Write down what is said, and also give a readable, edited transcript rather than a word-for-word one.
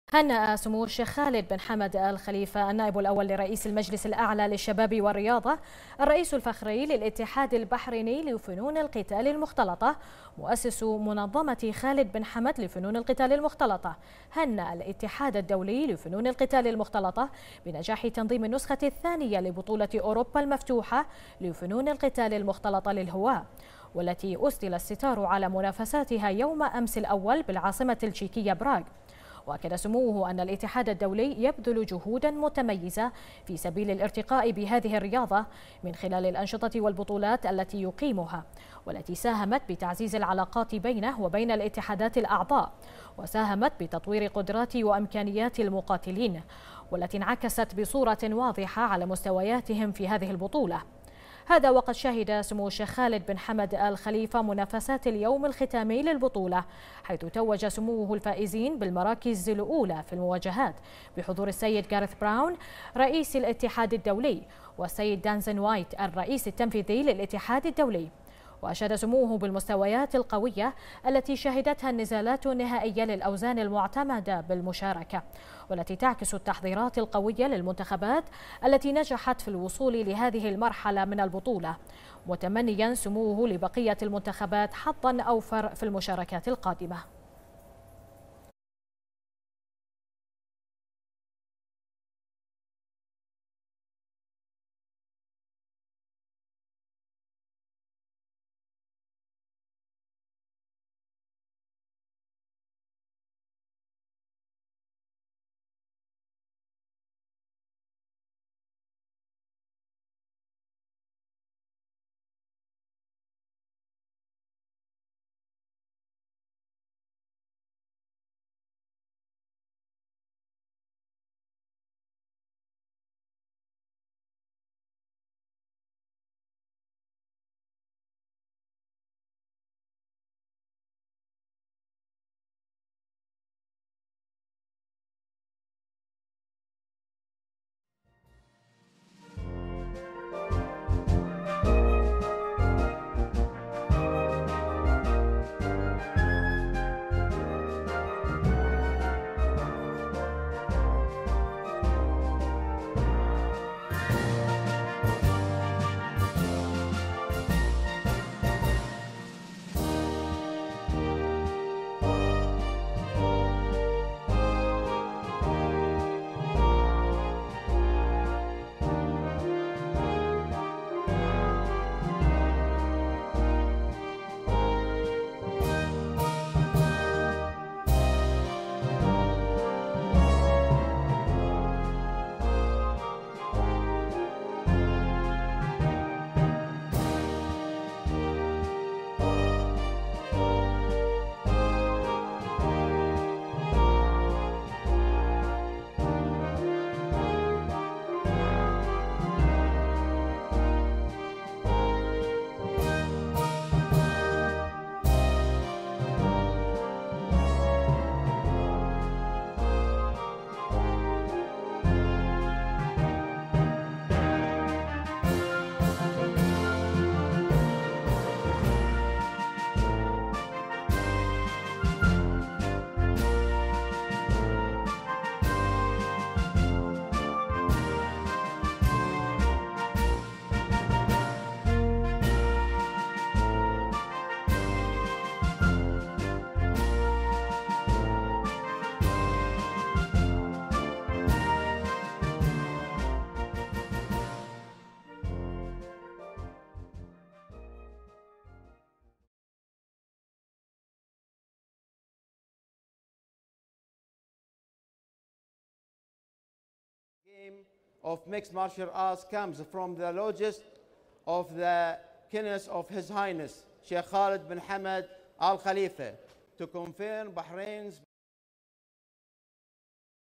هنأ سمو الشيخ خالد بن حمد آل خليفة النائب الأول لرئيس المجلس الأعلى للشباب والرياضة الرئيس الفخري للاتحاد البحريني لفنون القتال المختلطة مؤسس منظمة خالد بن حمد لفنون القتال المختلطة هنأ الاتحاد الدولي لفنون القتال المختلطة بنجاح تنظيم النسخة الثانية لبطولة أوروبا المفتوحة لفنون القتال المختلطة للهواة، والتي أسدل الستار على منافساتها يوم أمس الأول بالعاصمة التشيكية براغ. وأكد سموه أن الاتحاد الدولي يبذل جهودا متميزة في سبيل الارتقاء بهذه الرياضة من خلال الأنشطة والبطولات التي يقيمها، والتي ساهمت بتعزيز العلاقات بينه وبين الاتحادات الأعضاء، وساهمت بتطوير قدرات وإمكانيات المقاتلين، والتي انعكست بصورة واضحة على مستوياتهم في هذه البطولة. هذا وقد شهد سمو الشيخ خالد بن حمد آل خليفة منافسات اليوم الختامي للبطولة، حيث توج سموه الفائزين بالمراكز الأولى في المواجهات بحضور السيد غاريث براون رئيس الاتحاد الدولي والسيد دانزن وايت الرئيس التنفيذي للاتحاد الدولي. وأشاد سموه بالمستويات القوية التي شهدتها النزالات النهائية للأوزان المعتمدة بالمشاركة، والتي تعكس التحضيرات القوية للمنتخبات التي نجحت في الوصول لهذه المرحلة من البطولة، متمنيا سموه لبقية المنتخبات حظا أوفر في المشاركات القادمة. Of mixed martial arts comes from the lodges of the Kenneth of His Highness Sheikh Khalid bin Hamad Al Khalifa to confirm Bahrain's